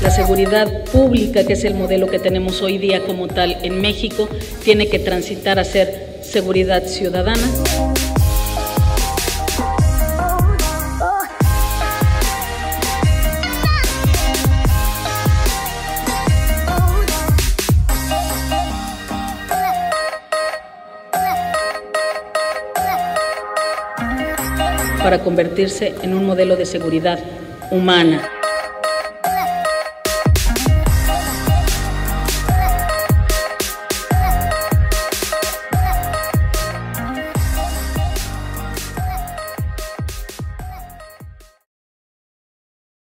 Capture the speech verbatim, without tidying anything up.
La seguridad pública, que es el modelo que tenemos hoy día como tal en México, tiene que transitar a ser seguridad ciudadana. Para convertirse en un modelo de seguridad humana.